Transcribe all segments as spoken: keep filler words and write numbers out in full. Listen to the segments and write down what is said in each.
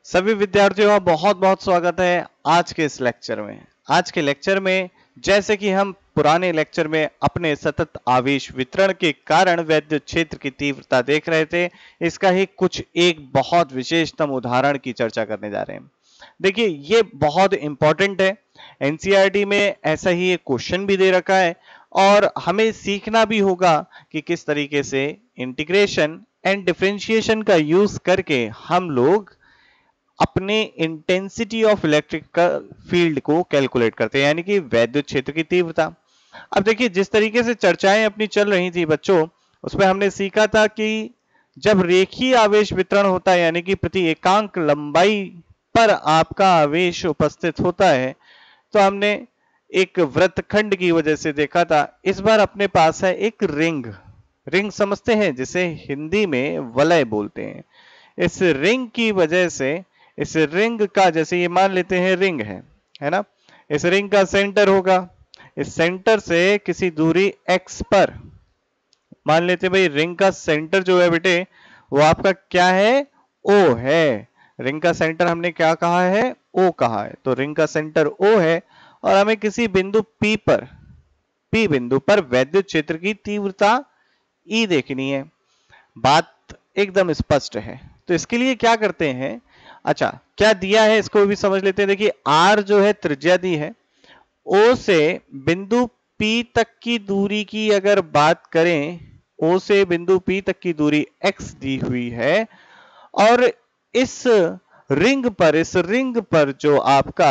सभी विद्यार्थियों का बहुत बहुत स्वागत है आज के इस लेक्चर में। आज के लेक्चर में जैसे कि हम पुराने लेक्चर में अपने सतत आवेश वितरण के कारण वैद्युत क्षेत्र की तीव्रता देख रहे थे, इसका ही कुछ एक बहुत विशेषतम उदाहरण की चर्चा करने जा रहे हैं। देखिए, ये बहुत इंपॉर्टेंट है। एनसीईआरटी में ऐसा ही एक क्वेश्चन भी दे रखा है और हमें सीखना भी होगा कि किस तरीके से इंटीग्रेशन एंड डिफरेंशिएशन का यूज करके हम लोग अपने इंटेंसिटी ऑफ इलेक्ट्रिकल फील्ड को कैलकुलेट करते हैं, यानी कि वैद्युत क्षेत्र की तीव्रता। अब देखिए, जिस तरीके से चर्चाएं अपनी चल रही थी बच्चों, उसमें हमने सीखा था कि जब रेखीय आवेश वितरण होता है, यानी कि प्रति एकांक लंबाई पर आपका आवेश उपस्थित होता है, तो हमने एक वृत्तखंड की वजह से देखा था। इस बार अपने पास है एक रिंग। रिंग समझते हैं, जिसे हिंदी में वलय बोलते हैं। इस रिंग की वजह से, इस रिंग का, जैसे ये मान लेते हैं रिंग है है ना, इस रिंग का सेंटर होगा। इस सेंटर से किसी दूरी x पर, मान लेते हैं भाई रिंग का सेंटर जो है बेटे वो आपका क्या है, O है। रिंग का सेंटर हमने क्या कहा है, O कहा है। तो रिंग का सेंटर O है और हमें किसी बिंदु P पर, P बिंदु पर वैद्युत क्षेत्र की तीव्रता E देखनी है। बात एकदम स्पष्ट है। तो इसके लिए क्या करते हैं, अच्छा क्या दिया है इसको भी समझ लेते हैं। देखिए, R जो है त्रिज्या दी है। O से बिंदु P तक की दूरी की अगर बात करें, O से बिंदु P तक की दूरी x दी हुई है और इस रिंग पर, इस रिंग पर जो आपका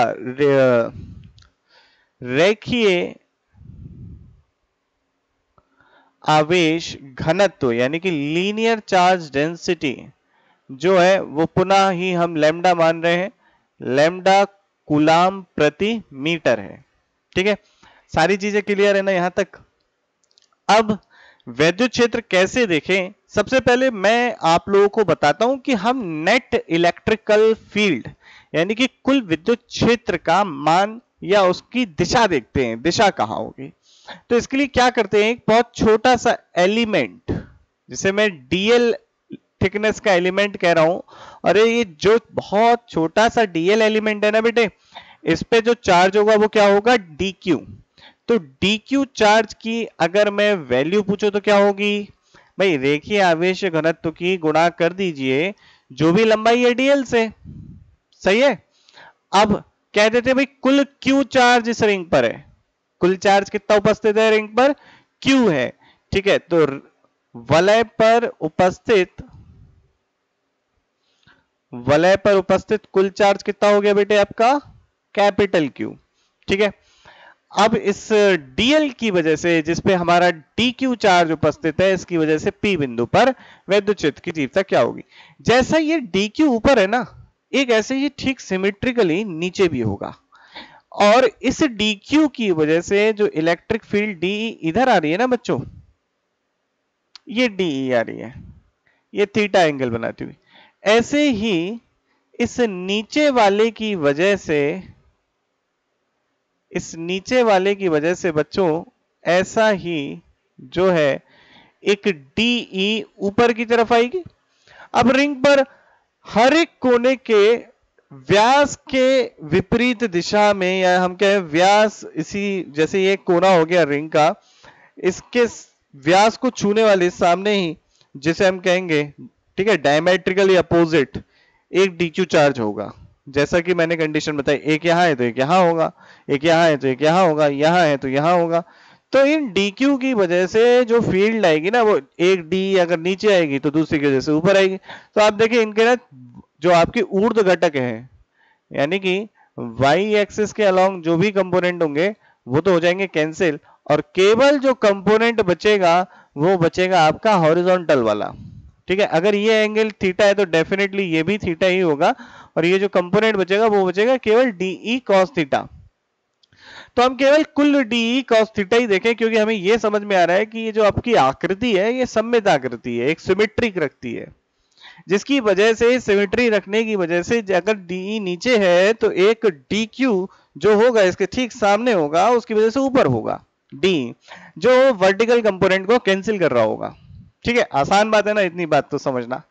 रेखीय आवेश घनत्व यानी कि लीनियर चार्ज डेंसिटी जो है वो पुनः ही हम लैम्डा मान रहे हैं, लैम्डा कूलाम प्रति मीटर है। ठीक है, सारी चीजें क्लियर है ना यहां तक। अब वैद्युत क्षेत्र कैसे देखें, सबसे पहले मैं आप लोगों को बताता हूं कि हम नेट इलेक्ट्रिकल फील्ड यानी कि कुल विद्युत क्षेत्र का मान या उसकी दिशा देखते हैं, दिशा कहां होगी। तो इसके लिए क्या करते हैं, एक बहुत छोटा सा एलिमेंट जिसे मैं डीएल थिकनेस का एलिमेंट कह रहा हूं, और ये जो बहुत छोटा सा डीएल एलिमेंट है ना बेटे, इस पे जो चार्ज होगा वो क्या होगा, डीक्यू। तो डीक्यू चार्ज की अगर मैं वैल्यू पूछूं तो क्या होगी भाई, रेखीय आवेश घनत्व की गुणा कर दीजिए जो भी लंबाई है डीएल से। सही है। अब कह देते हैं भाई कुल क्यू चार्ज इस रिंग पर है, कुल चार्ज कितना उपस्थित है रिंग पर, क्यू है। ठीक है, तो वलय पर उपस्थित, वलय पर उपस्थित कुल चार्ज कितना हो गया बेटे आपका, कैपिटल क्यू। ठीक है, अब इस डीएल की वजह से, जिसपे हमारा डीक्यू चार्ज उपस्थित है, इसकी वजह से पी बिंदु पर वैद्युत क्षेत्र की तीव्रता क्या होगी। जैसा ये डीक्यू ऊपर है ना, एक ऐसे ही ठीक सिमेट्रिकली नीचे भी होगा, और इस डीक्यू की वजह से जो इलेक्ट्रिक फील्ड डीई इधर आ रही है ना बच्चों, ये डीई आ रही है, ये थीटा एंगल बनाती हुई, ऐसे ही इस नीचे वाले की वजह से, इस नीचे वाले की वजह से बच्चों ऐसा ही जो है एक डीई ऊपर की तरफ आएगी। अब रिंग पर हर एक कोने के व्यास के विपरीत दिशा में, या हम कहें व्यास, इसी जैसे ये कोना हो गया रिंग का, इसके व्यास को छूने वाले सामने ही, जिसे हम कहेंगे, ठीक है, डायमेट्रिकली अपोजिट एक डीक्यू चार्ज होगा। जैसा कि मैंने कंडीशन बताई, एक यहां है तो एक यहां होगा, एक यहां है तो एक यहां होगा, यहां है तो यहां होगा। तो इन डीक्यू की वजह से जो फील्ड आएगी ना, वो एक डी अगर नीचे आएगी तो दूसरी की वजह से ऊपर आएगी। तो आप देखिए इनके ना जो आपके ऊर्ध्व घटक है, यानी कि वाई एक्सिस के अलोंग जो भी कंपोनेंट होंगे वो तो हो जाएंगे कैंसिल, और केवल जो कंपोनेंट बचेगा वो बचेगा आपका हॉरिजॉन्टल वाला। ठीक है, अगर ये एंगल थीटा है तो डेफिनेटली ये भी थीटा ही होगा, और ये जो कंपोनेंट बचेगा वो बचेगा केवल डीई कॉस थीटा। तो हम केवल कुल डीई कॉस थीटा ही देखें, क्योंकि हमें ये समझ में आ रहा है कि ये जो आपकी आकृति है ये सममित आकृति है, एक सिमेट्रिक रखती है, जिसकी वजह से सिमेट्री रखने की वजह से अगर डीई नीचे है तो एक डीक्यू जो होगा इसके ठीक सामने होगा, उसकी वजह से ऊपर होगा डी, जो वर्टिकल कंपोनेंट को कैंसिल कर रहा होगा। ठीक है, आसान बात है ना, इतनी बात तो समझना।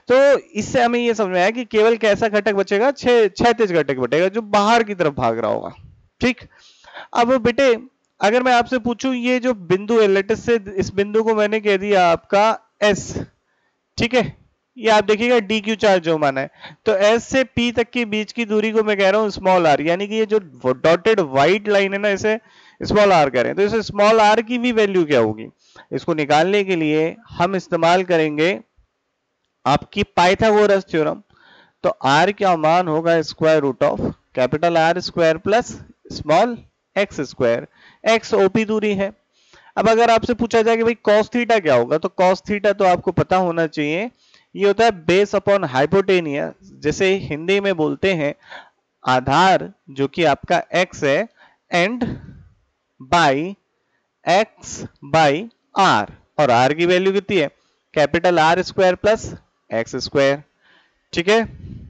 तो इससे हमें ये समझ में आया कि केवल कैसा घटक बचेगा, क्षैतिज घटक बचेगा जो बाहर की तरफ भाग रहा होगा। ठीक, अब बेटे अगर मैं आपसे पूछूं ये जो बिंदु है, लेटेस्ट से इस बिंदु को मैंने कह दिया आपका एस, ठीक है, ये आप देखिएगा डी क्यू चार्ज जो माना है, तो एस से पी तक के बीच की दूरी को मैं कह रहा हूं स्मॉल आर, यानी कि ये जो डॉटेड व्हाइट लाइन है ना इसे स्मॉल आर कह रहे हैं। तो इसे स्मॉल आर की भी वैल्यू क्या होगी, इसको निकालने के लिए हम इस्तेमाल करेंगे आपकी पाइथागोरस थ्योरम। तो आर का मान होगा square root of capital R square plus small X square, X OP दूरी है। अब अगर आपसे पूछा जाए कि भाई cos थीटा क्या होगा, तो cos थीटा तो आपको पता होना चाहिए, ये होता है बेस अपॉन हाइपोटेनिया, जैसे हिंदी में बोलते हैं आधार जो कि आपका x है and by x by r, और r की वैल्यू कितनी है, capital R square plus X square. ठीक है,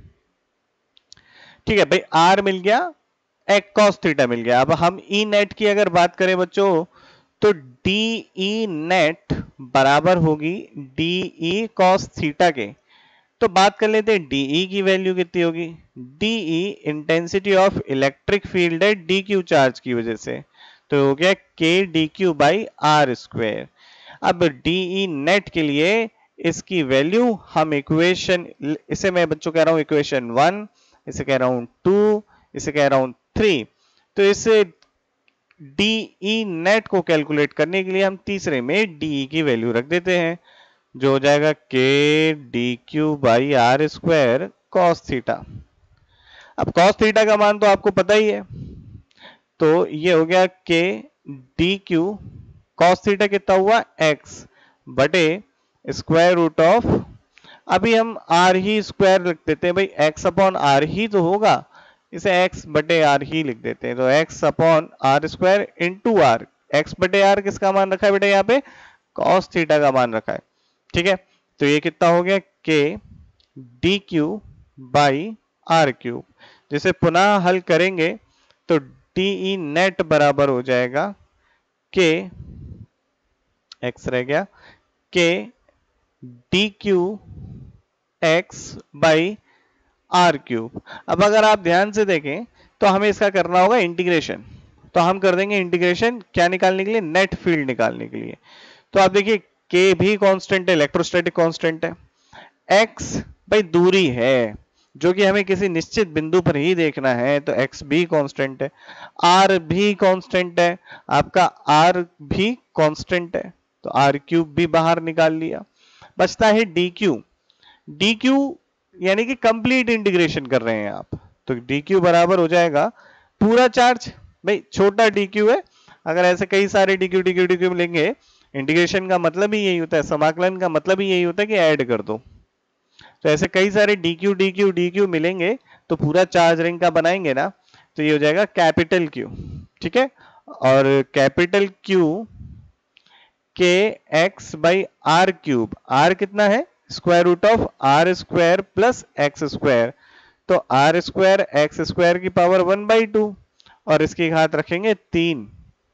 ठीक है भाई, r मिल गया, एक cos थीटा मिल गया। अब हम ई नेट की अगर बात करें बच्चों, तो डी ई नेट बराबर होगी डी ई कॉस थीटा के। तो बात कर लेते हैं डीई की वैल्यू कितनी होगी, D E intensity of electric field है डी क्यू चार्ज की वजह से, तो हो गया K D Q by R square. अब डीई नेट के लिए इसकी वैल्यू हम इक्वेशन, इसे मैं बच्चों कह रहा हूं इक्वेशन वन, इसे कह रहा हूं टू, इसे कह रहा हूं थ्री। तो इसे डीई नेट को कैलकुलेट करने के लिए हम तीसरे में डीई की वैल्यू रख देते हैं, जो हो जाएगा K D Q by R square cos theta. अब कॉस थीटा का मान तो आपको पता ही है, तो ये हो गया K D Q cos theta कितना हुआ एक्स बटे स्क्वायर रूट ऑफ, अभी हम आर ही स्क्वायर लिख देते हैं भाई, एक्स अपॉन आर ही तो होगा, इसे x बटे आर ही लिख देते हैं। तो x upon R square into R, X बटे आर किसका मान रखा है बेटा, यहाँ पे cos थीटा का मान रखा है। ठीक है, तो ये कितना हो गया k D Q by R cube, जिसे पुनः हल करेंगे तो डीई नेट बराबर हो जाएगा k, x रह गया, k D Q X by R cube. अब अगर आप ध्यान से देखें तो हमें इसका करना होगा इंटीग्रेशन, तो हम कर देंगे इंटीग्रेशन क्या निकालने के लिए, नेट फील्ड निकालने के लिए। तो आप देखिए के भी कांस्टेंट है, इलेक्ट्रोस्टैटिक कांस्टेंट है, एक्स भाई दूरी है जो कि हमें किसी निश्चित बिंदु पर ही देखना है, तो एक्स भी कांस्टेंट है, आर भी कांस्टेंट है, आपका आर भी कांस्टेंट है, तो आर क्यूब भी बाहर निकाल लिया। बचता है डी क्यू, डी क्यू यानी कि कंप्लीट इंटीग्रेशन कर रहे हैं आप, तो डी क्यू बराबर हो जाएगा पूरा चार्ज, भाई छोटा डी क्यू है, अगर ऐसे कई सारे D Q D Q D Q लेंगे, इंटीग्रेशन का मतलब ही यही होता है, समाकलन का मतलब ही यही होता है कि ऐड कर दो। तो ऐसे कई सारे D Q D Q D Q मिलेंगे तो पूरा चार्ज रिंग का बनाएंगे ना, तो ये हो जाएगा कैपिटल क्यू। ठीक है, और capital Q K X by R cube, R कितना है square root of R square plus X square, तो आर स्क्वायर एक्स स्क्वायर की पावर वन बाई टू, और इसकी घात रखेंगे तीन।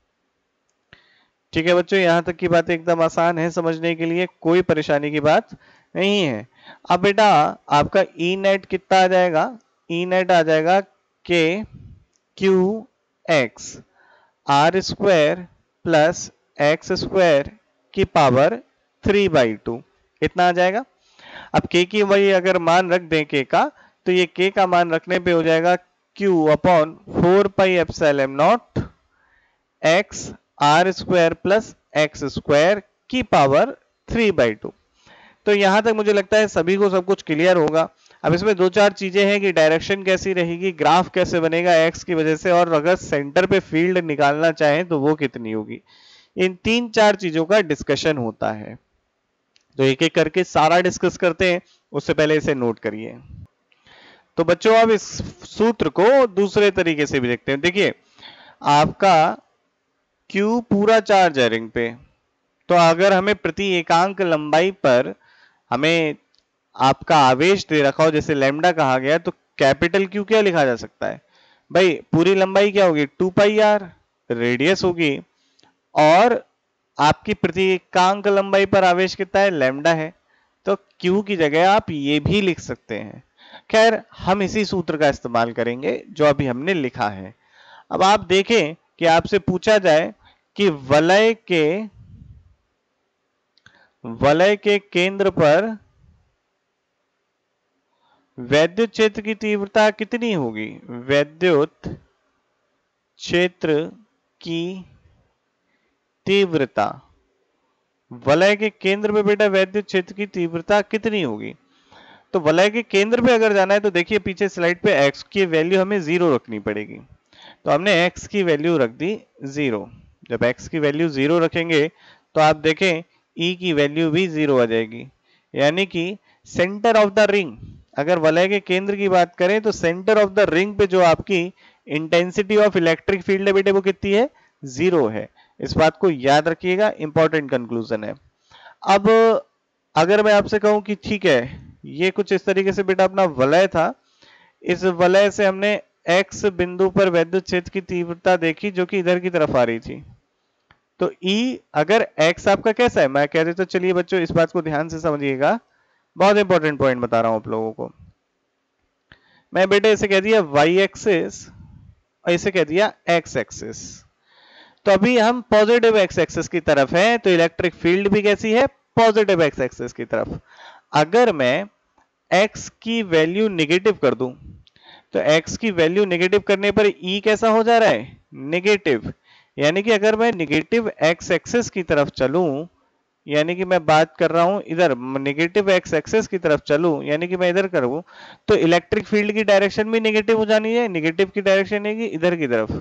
ठीक है बच्चों, यहां तक की बात एकदम आसान है समझने के लिए, कोई परेशानी की बात नहीं है। अब बेटा आपका ई नेट कितना आ जाएगा, ई नेट आ जाएगा K Q X R square plus X square की पावर थ्री बाई टू, इतना आ जाएगा। अब k की वही अगर मान रख दें k का, तो ये k का मान रखने पे हो जाएगा q upon four pi epsilon naught x R square plus X square की पावर थ्री बाई टू। तो यहां तक मुझे लगता है सभी को सब कुछ क्लियर होगा। अब इसमें दो चार चीजें हैं कि डायरेक्शन कैसी रहेगी, ग्राफ कैसे बनेगा x की वजह से, और अगर सेंटर पे फील्ड निकालना चाहें तो वो कितनी होगी, इन तीन चार चीजों का डिस्कशन होता है। तो एक एक करके सारा डिस्कस करते हैं, उससे पहले इसे नोट करिए। तो बच्चों अब इस सूत्र को दूसरे तरीके से भी देखते हैं। देखिए आपका Q पूरा चार्ज है रिंग पे, तो अगर हमें प्रति एकांक लंबाई पर हमें आपका आवेश दे रखा हो, जैसे लैम्डा कहा गया, तो कैपिटल Q क्या लिखा जा सकता है भाई, पूरी लंबाई क्या होगी टू पाई आर, रेडियस होगी, और आपकी प्रति एकांक लंबाई पर आवेश कितना है लैम्डा है, तो Q की जगह आप ये भी लिख सकते हैं। खैर, हम इसी सूत्र का इस्तेमाल करेंगे जो अभी हमने लिखा है। अब आप देखें कि आपसे पूछा जाए कि वलय के वलय के केंद्र पर वैद्युत क्षेत्र की तीव्रता कितनी होगी? वैद्युत क्षेत्र की तीव्रता, वलय के केंद्र में बेटा वैद्युत क्षेत्र की तीव्रता कितनी होगी? तो वलय के केंद्र पे अगर जाना है तो देखिए पीछे स्लाइड पे x की वैल्यू हमें जीरो रखनी पड़ेगी। तो हमने x की वैल्यू रख दी जीरो। जब x की वैल्यू जीरो रखेंगे तो आप देखें E की वैल्यू भी जीरो आ जाएगी। यानी कि सेंटर ऑफ द रिंग, अगर वलय के केंद्र की बात करें तो सेंटर ऑफ द रिंग पे जो आपकी इंटेंसिटी ऑफ इलेक्ट्रिक फील्ड है बेटे वो कितनी है? जीरो है। इस बात को याद रखिएगा, इंपॉर्टेंट कंक्लूजन है। अब अगर मैं आपसे कहूं कि ठीक है, ये कुछ इस तरीके से बेटा अपना वलय था, इस वलय से हमने x बिंदु पर वैद्युत क्षेत्र की तीव्रता देखी जो कि इधर की तरफ आ रही थी। तो E अगर x आपका कैसा है, मैं कह देता, तो चलिए बच्चों इस बात को ध्यान से समझिएगा, बहुत इंपॉर्टेंट पॉइंट बता रहा हूं आप लोगों को। मैं बेटे इसे कह दिया y एक्सिस और इसे कह दिया x एक्सिस। तो अभी हम पॉजिटिव x एक्सिस की तरफ है, तो इलेक्ट्रिक फील्ड भी कैसी है? पॉजिटिव x एक्सिस की तरफ। अगर मैं x की वैल्यू नेगेटिव कर दूं तो x की वैल्यू नेगेटिव करने पर E कैसा हो जा रहा है? नेगेटिव। यानी कि अगर मैं नेगेटिव x एक्सिस की तरफ चलूं, यानी कि मैं बात कर रहा हूं इधर नेगेटिव x एक्सिस की तरफ चलूं, यानी कि मैं इधर करूं, तो इलेक्ट्रिक फील्ड की डायरेक्शन भी नेगेटिव हो जानी है। नेगेटिव की डायरेक्शन है कि इधर की तरफ।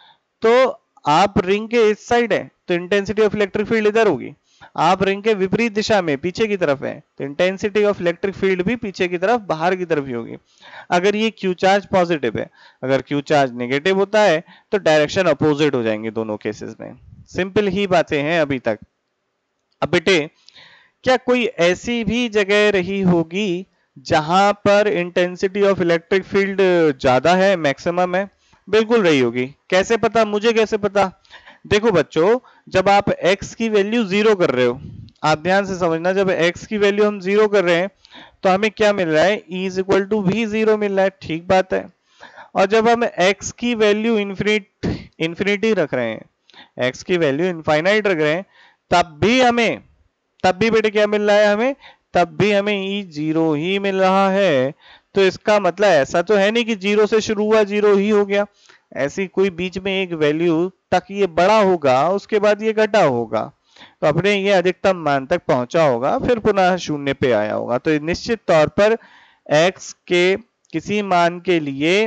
तो आप रिंग के इस साइड है तो इंटेंसिटी ऑफ इलेक्ट्रिक फील्ड इधर होगी। आप रिंग के विपरीत दिशा में पीछे की तरफ है तो इंटेंसिटी ऑफ इलेक्ट्रिक फील्ड भी पीछे की तरफ, बाहर की तरफ ही होगी। अगर ये Q चार्ज पॉजिटिव है, अगर Q चार्ज नेगेटिव होता है तो डायरेक्शन अपोजिट हो जाएंगे दोनों केसेस में। सिंपल ही बातें हैं अभी तक। अब बेटे, क्या कोई ऐसी भी जगह रही होगी जहां पर इंटेंसिटी ऑफ इलेक्ट्रिक फील्ड ज्यादा है, मैक्सिमम है? बिल्कुल रही होगी। कैसे पता? मुझे कैसे पता? देखो बच्चों, जब आप x की वैल्यू जीरो कर रहे हो, आप ध्यान से समझना, जब x की वैल्यू हम जीरो कर रहे हैं तो हमें क्या मिल रहा है? E इज इक्वल टू भी जीरो मिल रहा है। ठीक बात है। और जब हम x की वैल्यू इन्फिनिट इन्फिनिटी रख रहे हैं, x की वैल्यू इनफाइनाइट रख रहे हैं, तब भी हमें तब भी बेटे क्या मिल रहा है? हमें तब भी हमें E जीरो ही मिल रहा है। तो इसका मतलब ऐसा तो है नहीं कि जीरो से शुरू हुआ जीरो ही हो गया। ऐसी कोई बीच में एक वैल्यू तक ये बड़ा होगा, उसके बाद ये घटा होगा, तो अपने ये अधिकतम मान तक पहुंचा होगा, फिर पुनः शून्य पे आया होगा। तो निश्चित तौर पर x के किसी मान के लिए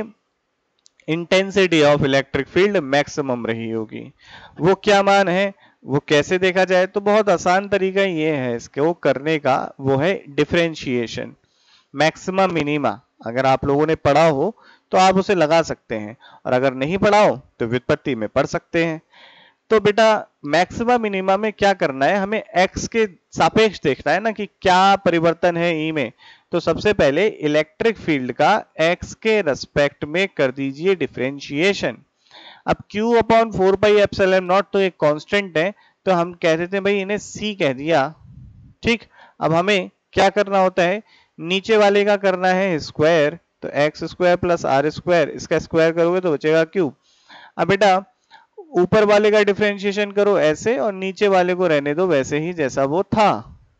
intensity of electric field maximum रही होगी। वो क्या मान है, वो कैसे देखा जाए? तो बहुत आसान तरीका ये है इसको करने का, वो है डिफरेंशिएशन। मैक्सिमम मिनिमा अगर आप लोगों ने पढ़ा हो तो आप उसे लगा सकते हैं, और अगर नहीं पढ़ा हो तो व्युत्पत्ति में पढ़ सकते हैं। तो बेटा मैक्सिमा मिनिमा में क्या करना है? हमें x के सापेक्ष देखना है ना कि क्या परिवर्तन है E में। तो सबसे पहले इलेक्ट्रिक फील्ड का x के रेस्पेक्ट में कर दीजिए डिफरेंशिएशन। अब Q upon four pi epsilon naught तो एक कांस्टेंट है, तो हम कह देते हैं भाई इन्हें C कह दिया। ठीक, अब हमें क्या करना होता है? नीचे वाले का करना है स्क्वायर, तो x square plus r square, इसका स्क्वायर करोगे तो बचेगा क्यूब। अब बेटा ऊपर वाले का डिफरेंशिएशन करो ऐसे, और नीचे वाले को रहने दो वैसे ही जैसा वो था।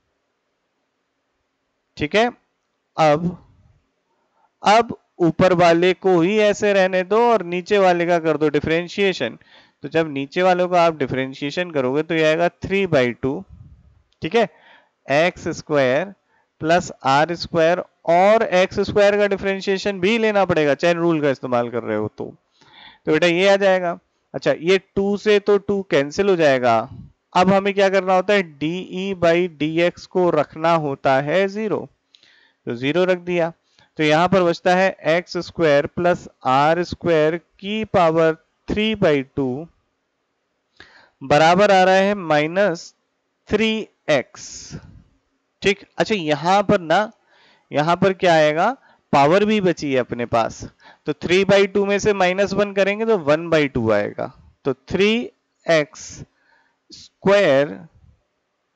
ठीक है, अब अब ऊपर वाले को ही ऐसे रहने दो और नीचे वाले का कर दो डिफरेंशिएशन। तो जब नीचे वालों का आप डिफरेंशिएशन करोगे तो ये आएगा थ्री बाई टू, ठीक है, x square plus r square, और एक्स स्क्वायर का डिफरेंशिएशन भी लेना पड़ेगा, चैन रूल का इस्तेमाल कर रहे हो तो तो बेटा ये आ जाएगा। अच्छा, ये टू से तो टू कैंसिल हो जाएगा। अब हमें क्या करना होता है? D e by d x को रखना होता है जीरो, तो जीरो रख दिया। तो यहां पर बचता है x square plus r square की पावर थ्री बाई टू बराबर आ रहा है माइनस थ्री एक्स। ठीक, अच्छा यहां पर ना, यहां पर क्या आएगा? पावर भी बची है अपने पास, तो थ्री बाई टू में से माइनस वन करेंगे तो वन बाई टू आएगा, तो थ्री एक्स स्क्वायर।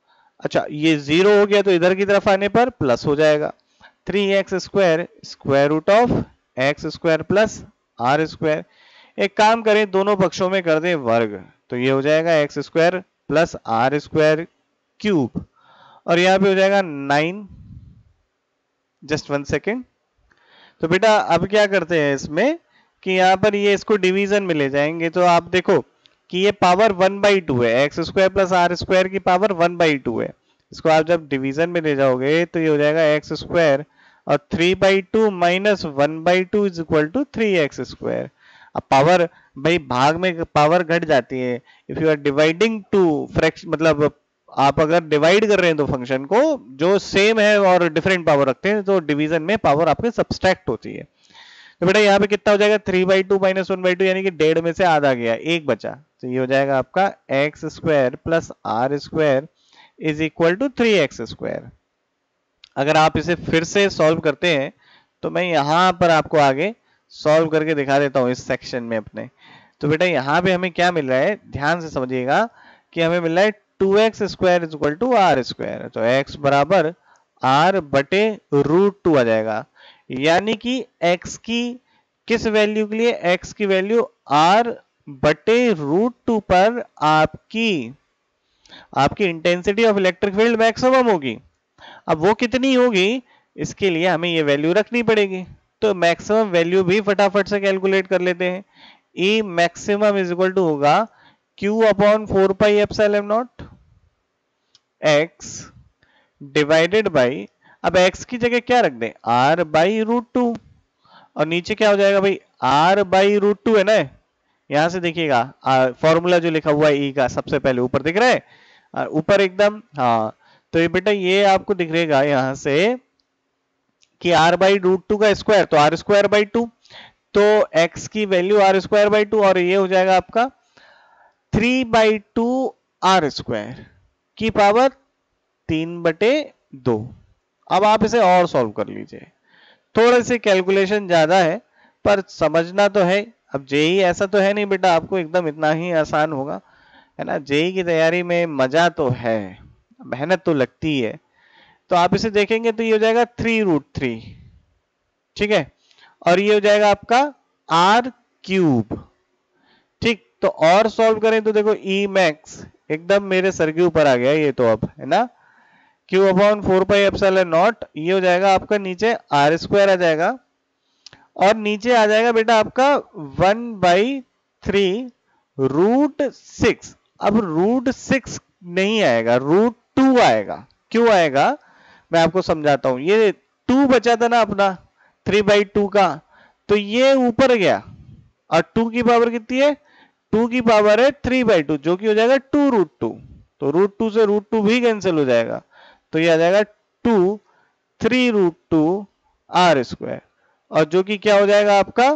अच्छा ये जीरो हो गया तो इधर की तरफ आने पर प्लस हो जाएगा, three x square square root of x square plus r square. एक काम करें, दोनों पक्षों में कर दें वर्ग, तो ये हो जाएगा x square plus r square cube, और यहाँ पे हो जाएगा नाइन। Just one second. तो बेटा अब क्या करते हैं इसमें कि यहाँ पर ये इसको डिवीजन में ले जाएंगे, तो आप देखो कि ये पावर वन बाई टू है, x square plus r square की पावर वन बाई टू है। इसको आप जब डिवीजन में ले जाओगे तो ये हो जाएगा एक्स स्क्वायर और three by two minus one by two is equal to three x square. अब पावर भाई भाग में पावर घट जाती है, if you are dividing two fraction, मतलब आप अगर डिवाइड कर रहे हैं तो फंक्शन को जो सेम है और डिफरेंट पावर रखते हैं तो डिवीजन में पावर आपके सब्सट्रैक्ट होती है। तो बेटा यहाँ पे कितना हो जाएगा, three by two minus one by two, यानी कि डेढ़ में से आधा गया, एक बचा, तो ये हो जाएगा आपका x square plus r square is equal to three x square. अगर आप इसे फिर से सॉल्व करते हैं तो मैं यहाँ पर आपको आगे सॉल्व करके दिखा देता हूँ इस सेक्शन में अपने। तो बेटा यहाँ पे हमें क्या मिल रहा है, ध्यान से समझिएगा कि हमें मिल रहा है two x square is equal to r square, तो x बराबर आर बटे रूट टू आ जाएगा, यानी कि x की किस वैल्यू के लिए, x की वैल्यू r बटे रूट टू पर आपकी आपकी intensity of electric field maximum होगी। अब वो कितनी होगी, इसके लिए हमें ये वैल्यू रखनी पड़ेगी, तो मैक्सिमम वैल्यू भी फटाफट से कैलकुलेट कर लेते हैं। E maximum is equal to होगा Q upon four pi epsilon naught x divided by, अब x की जगह क्या रख दें, r बाई रूट टू, और नीचे क्या हो जाएगा भाई, r बाई रूट टू है ना, यहां से देखिएगा फॉर्मूला जो लिखा हुआ है e का सबसे पहले ऊपर दिख रहा है, ऊपर एकदम, हाँ तो ये बेटा ये आपको दिख रहेगा यहां से कि r बाई रूट टू का स्क्वायर, तो r स्क्वायर बाई टू, तो x की value r square by two, और ये हो जाएगा आपका three by two r square की पावर तीन बटे दो। अब आप इसे और सॉल्व कर लीजिए, थोड़े से कैलकुलेशन ज्यादा है पर समझना तो है। अब जेई ऐसा तो है नहीं बेटा आपको एकदम इतना ही आसान होगा, है ना, जेई की तैयारी में मजा तो है, मेहनत तो लगती है। तो आप इसे देखेंगे तो ये हो जाएगा थ्री रूट थ्री, ठीक है, और ये हो जाएगा आपका आर क्यूब, ठीक। तो और सॉल्व करें तो देखो ई मैक्स एकदम मेरे सर के ऊपर आ गया ये तो, अब है ना, Q upon four pi epsilon naught, ये हो जाएगा आपका नीचे आर स्क्वायर आ जाएगा, और नीचे आ जाएगा बेटा आपका one by three root six. अब रूट सिक्स नहीं आएगा, रूट टू आएगा। क्यों आएगा मैं आपको समझाता हूं, ये टू बचा था ना अपना थ्री बाई टू का, तो ये ऊपर गया, और टू की पावर कितनी है, टू की पावर है थ्री बाई टू, जो कि हो जाएगा टू रूट टू, तो रूट टू से रूट टू भी कैंसिल हो जाएगा, तो ये आ जाएगा two three root two r square, और जो कि क्या हो जाएगा आपका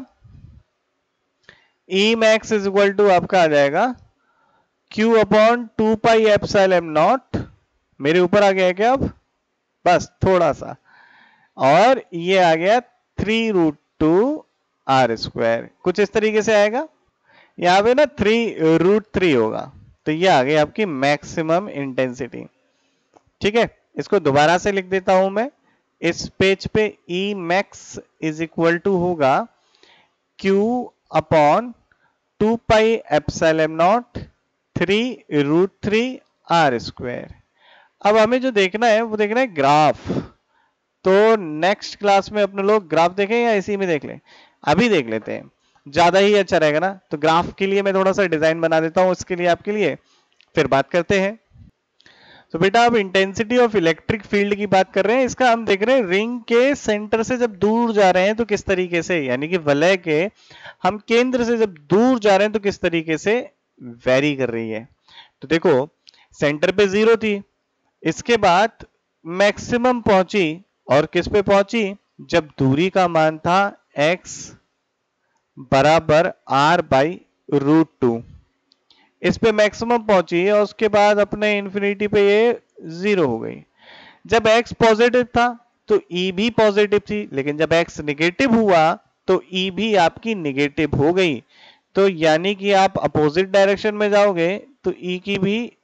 E max is equal to आपका आ जाएगा Q upon two pi epsilon naught, मेरे ऊपर आ गया है क्या अब, बस थोड़ा सा, और ये आ गया three root two r square, कुछ इस तरीके से आएगा। यहाँ पे ना थ्री रूट थ्री होगा, तो ये आ गई आपकी मैक्सिमम इंटेंसिटी, ठीक है। इसको दोबारा से लिख देता हूं मैं इस पेज पे, E max is equal to होगा Q upon two pi epsilon naught three root three r square. अब हमें जो देखना है वो देखना है ग्राफ, तो नेक्स्ट क्लास में अपने लोग ग्राफ देखें या इसी में देख लें, अभी देख लेते हैं, ज्यादा ही अच्छा रहेगा ना। तो ग्राफ के लिए मैं थोड़ा सा डिजाइन बना देता हूं उसके लिए आपके लिए, फिर बात करते हैं। तो बेटा अब इंटेंसिटी ऑफ इलेक्ट्रिक फील्ड की बात कर रहे हैं, इसका हम देख रहे हैं रिंग के सेंटर से जब दूर जा रहे हैं तो किस तरीके से, यानी कि वलय के हम केंद्र से जब दूर जा रहे हैं तो किस तरीके से वेरी कर रही है। तो देखो सेंटर पे जीरो थी, इसके बाद मैक्सिमम पहुंची, और किस पे पहुंची, जब दूरी का मान था x बराबर आर बाई रूट टू, इस पे मैक्सिमम पहुंची, और उसके बाद अपने इंफिनिटी पे ये जीरो हो गई। जब x पॉजिटिव था तो e भी पॉजिटिव थी, लेकिन जब x निगेटिव हुआ तो e भी आपकी निगेटिव हो गई, तो यानी कि आप अपोजिट डायरेक्शन में जाओगे तो e की भी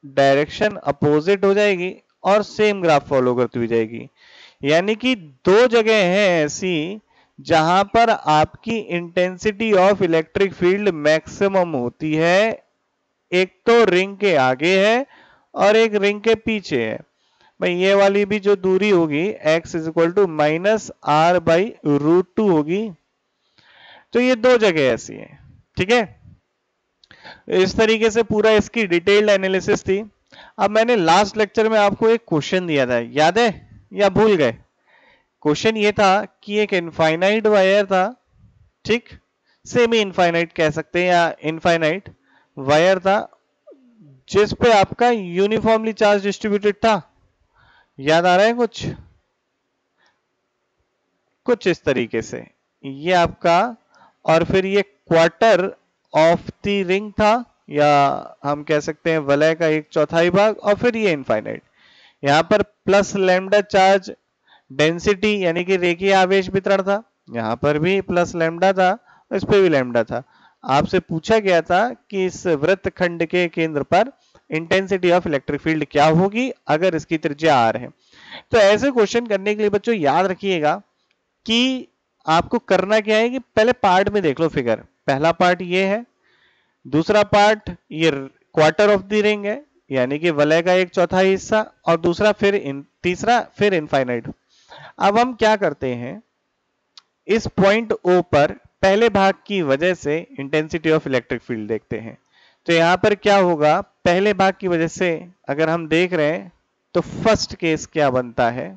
डायरेक्शन अपोजिट हो जाएगी और सेम ग्राफ फॉलो करती हुई जाएगी। यानी कि दो जगह हैं ऐसी जहां पर आपकी intensity of electric field maximum होती है। एक तो रिंग के आगे है और एक रिंग के पीछे है। भाई ये वाली भी जो दूरी होगी x is equal to minus r by root two होगी। तो ये दो जगह ऐसी है, ठीक है। इस तरीके से पूरा इसकी डिटेल्ड एनालिसिस थी। अब मैंने लास्ट लेक्चर में आपको एक क्वेश्चन दिया था, याद है या भूल गए? क्वेश्चन ये था कि एक इनफाइनाइट वायर था, ठीक, सेमी इनफाइनाइट कह सकते हैं या इनफाइनाइट वायर था, जिस पे आपका यूनिफॉर्मली चार्ज डिस्ट्रीब्यूटेड था। याद आ रहा है कुछ? कुछ इस तरीके से ये आपका, और फिर ये क्वार्टर ऑफ द रिंग था, या हम कह सकते हैं वलय का एक चौथाई भाग, और फिर ये इनफाइनाइट। यहां पर प्लस लैम्डा चार्ज डेंसिटी यानी कि रेखीय आवेश वितरण था, यहां पर भी प्लस लैम्डा था, इस पे भी लैम्डा था। आपसे पूछा गया था कि इस वृत्त खंड के केंद्र पर इंटेंसिटी ऑफ इलेक्ट्रिक फील्ड क्या होगी अगर इसकी त्रिज्या आर है। तो ऐसे क्वेश्चन करने के लिए बच्चों याद रखिएगा कि आपको करना क्या है कि पहले पार्ट में देख लो फिगर। पहला पार्ट ये है, दूसरा पार्ट ये क्वार्टर ऑफ द रिंग है यानी कि वलय का एक चौथाई हिस्सा, और दूसरा फिर इन तीसरा फिर इनफाइनाइट। अब हम क्या करते हैं, इस पॉइंट ओ पर पहले भाग की वजह से इंटेंसिटी ऑफ इलेक्ट्रिक फील्ड देखते हैं। तो यहां पर क्या होगा, पहले भाग की वजह से अगर हम देख रहे हैं तो फर्स्ट केस क्या बनता है,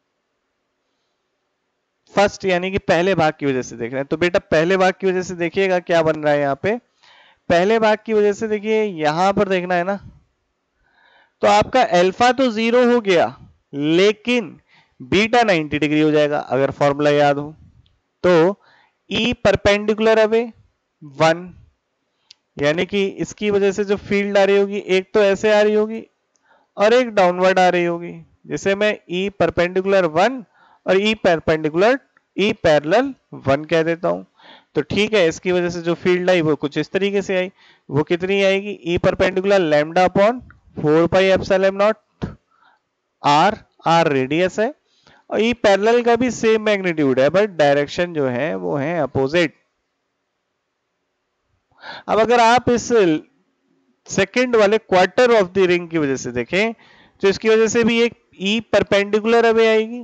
फर्स्ट यानी कि पहले भाग की वजह से देख रहे हैं। तो बेटा पहले भाग की वजह से देखिएगा क्या बन रहा है यहाँ पे। पहले भाग की वजह से देखिए यहां पर देखना है ना, तो आपका अल्फा तो जीरो हो गया लेकिन बीटा नाइंटी डिग्री हो जाएगा अगर फॉर्मूला याद हो तो। ई परपेंडिकुलर अवे वन, यानी कि इसकी वजह से जो फील्ड आ रही होगी एक तो ऐसे आ रही होगी और एक डाउनवर्ड आ रही होगी, जिसे मैं ई परपेंडिकुलर वन और E perpendicular E parallel one कह देता हूं। तो ठीक है, इसकी वजह से जो फील्ड आई वो कुछ इस तरीके से आई। वो कितनी आएगी, E perpendicular lambda upon four pi epsilon naught r, r radius है, और ई पैरेलल का भी सेम मैग्नीट्यूड है बट डायरेक्शन जो है वो है अपोजिट। अब अगर आप इस सेकंड वाले क्वार्टर ऑफ द रिंग की वजह से देखें तो इसकी वजह से भी एक ई परपेंडिकुलर अवे आएगी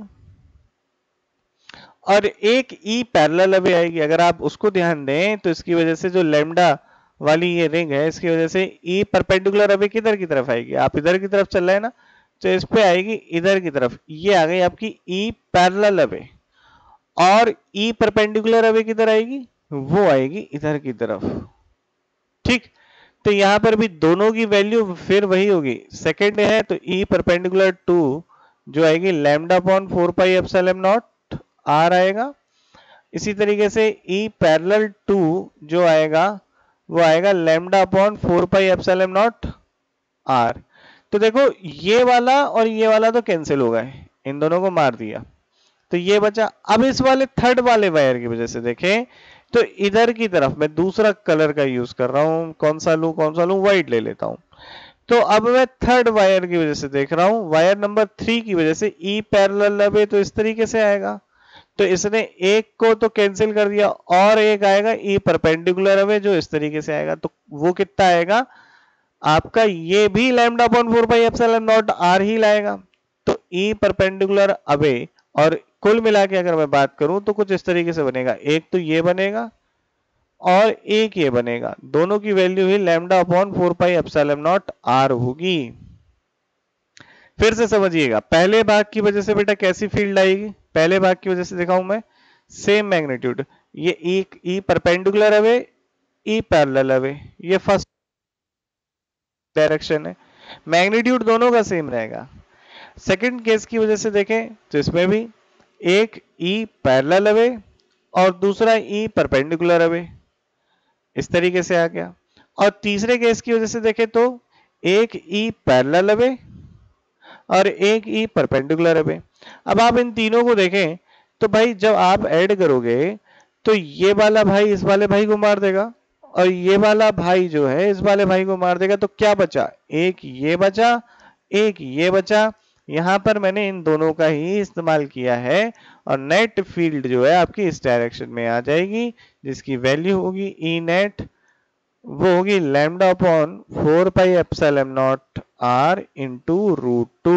और एक ई पैरेलल अवे आएगी। अगर आप उसको ध्यान दें तो इसकी वजह से जो लैम्डा वाली ये रिंग है इसकी वजह से ई परपेंडिकुलर अवे किधर की तरफ आएगी, आप इधर की तरफ चल रहे हैं ना, तो इस पे आएगी इधर की तरफ। ये आ गई आपकी ई पैरेलल अवे, और ई परपेंडिकुलर अवे किधर आएगी, वो आएगी इधर की तरफ, ठीक। तो यहां पर भी दोनों की वैल्यू फिर वही होगी। सेकंड है तो ई परपेंडिकुलर टू जो आएगी lambda upon four pi epsilon naught r आएगा। इसी तरीके से ई पैरेलल टू जो आएगा वो आएगा lambda upon four pi epsilon naught r. तो देखो ये वाला और ये वाला तो कैंसिल हो गए, इन दोनों को मार दिया तो ये बचा। अब इस वाले थर्ड वाले वायर की वजह से देखें तो इधर की तरफ मैं दूसरा कलर का यूज कर रहा हूं, कौन सा लूं कौन सा लूं, व्हाइट ले लेता हूं। तो अब मैं थर्ड वायर की वजह से देख रहा हूं, वायर नंबर थ्री की वजह से ई पैरेलल अवे तो इस तरीके से आएगा, तो इसने एक को तो कैंसिल कर दिया और एक आएगा ई परपेंडिकुलर अवे जो इस तरीके से आएगा। तो वो कितना आएगा आपका, ये भी lambda upon four pi epsilon naught r ही लाएगा। तो ई परपेंडिकुलर अवे, और कुल मिला के अगर मैं बात करूं तो कुछ इस तरीके से बनेगा, एक तो ये बनेगा और एक ये बनेगा, दोनों की वैल्यू ही lambda upon four pi epsilon naught r होगी। फिर से समझिएगा, पहले भाग की वजह से बेटा कैसी फील्ड आएगी, पहले भाग की वजह से दिखाऊं मैं, सेम मैग्नीट्यूड, ये एक E perpendicular away E parallel away, ये फर्स्ट डायरेक्शन है, मैग्नीट्यूड दोनों का सेम रहेगा। सेकंड केस की वजह से देखें तो इसमें भी एक ई पैरेलल अवे और दूसरा ई परपेंडिकुलर अवे, इस तरीके से आ गया। और तीसरे केस की वजह से देखें तो एक ई पैरेलल अवे और एक ई परपेंडिकुलर अवे। अब आप इन तीनों को देखें तो भाई जब आप ऐड करोगे तो ये वाला भाई इस वाले भाई को मार देगा और ये वाला भाई जो है इस वाले भाई को मार देगा तो क्या बचा, एक ये बचा, एक ये बचा। यहां पर मैंने इन दोनों का ही इस्तेमाल किया है और नेट फील्ड जो है आपकी इस डायरेक्शन में आ जाएगी, जिसकी वैल्यू होगी ई नेट, वो होगी lambda upon four pi epsilon naught r into root two.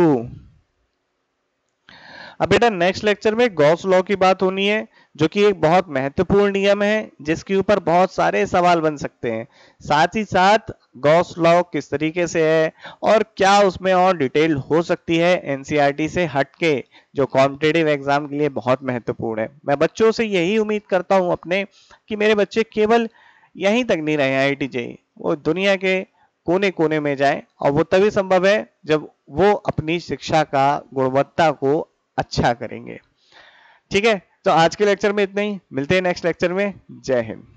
अब बेटा नेक्स्ट लेक्चर में गॉस लॉ की बात होनी है, जो कि एक बहुत महत्वपूर्ण नियम है जिसके ऊपर बहुत सारे सवाल बन सकते हैं। साथ ही साथ गॉस लॉ किस तरीके से है और क्या उसमें और डिटेल हो सकती है एनसीईआरटी से हटके, जो कॉम्पिटिटिव एग्जाम के लिए बहुत महत्वपूर्ण है। मैं बच्चों से यही उम्मीद करता हूं अपने कि मेरे बच्चे केवल यहीं तक नहीं रहे आईआईटी जेईई, वो दुनिया के कोने कोने में जाए, और वो तभी संभव है जब वो अपनी शिक्षा का गुणवत्ता को अच्छा करेंगे। ठीक है, तो आज के लेक्चर में इतना ही, मिलते हैं नेक्स्ट लेक्चर में। जय हिंद।